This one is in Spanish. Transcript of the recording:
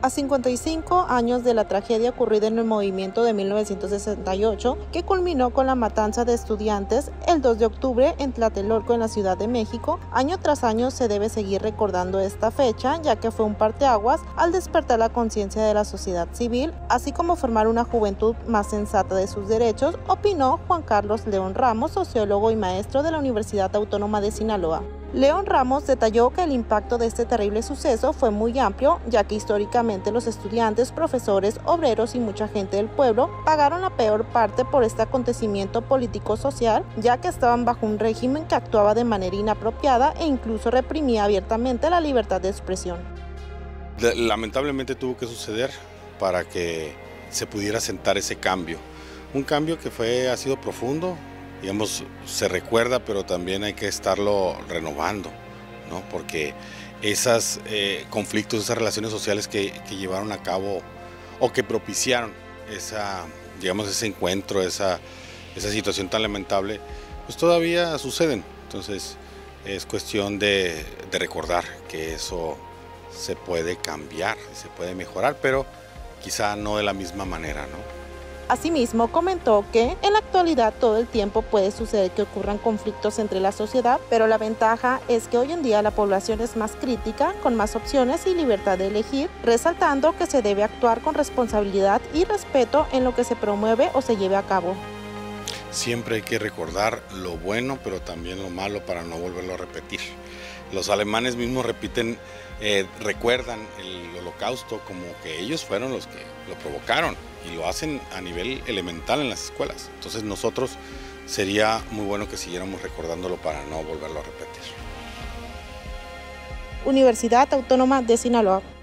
A 55 años de la tragedia ocurrida en el movimiento de 1968, que culminó con la matanza de estudiantes el 2 de octubre en Tlatelolco, en la Ciudad de México, año tras año se debe seguir recordando esta fecha, ya que fue un parteaguas al despertar la conciencia de la sociedad civil, así como formar una juventud más sensata de sus derechos, opinó Juan Carlos León Ramos, sociólogo y maestro de la Universidad Autónoma de Sinaloa. León Ramos detalló que el impacto de este terrible suceso fue muy amplio, ya que históricamente los estudiantes, profesores, obreros y mucha gente del pueblo pagaron la peor parte por este acontecimiento político-social, ya que estaban bajo un régimen que actuaba de manera inapropiada e incluso reprimía abiertamente la libertad de expresión. Lamentablemente tuvo que suceder para que se pudiera sentar ese cambio. Un cambio que ha sido profundo. Digamos, se recuerda, pero también hay que estarlo renovando, ¿no? Porque esos conflictos, esas relaciones sociales que llevaron a cabo o que propiciaron ese encuentro, esa situación tan lamentable, pues todavía suceden. Entonces es cuestión de recordar que eso se puede cambiar, se puede mejorar, pero quizá no de la misma manera, ¿no? Asimismo, comentó que en la actualidad todo el tiempo puede suceder que ocurran conflictos entre la sociedad, pero la ventaja es que hoy en día la población es más crítica, con más opciones y libertad de elegir, resaltando que se debe actuar con responsabilidad y respeto en lo que se promueve o se lleve a cabo. Siempre hay que recordar lo bueno, pero también lo malo para no volverlo a repetir. Los alemanes mismos recuerdan el Holocausto como que ellos fueron los que lo provocaron y lo hacen a nivel elemental en las escuelas. Entonces nosotros sería muy bueno que siguiéramos recordándolo para no volverlo a repetir. Universidad Autónoma de Sinaloa.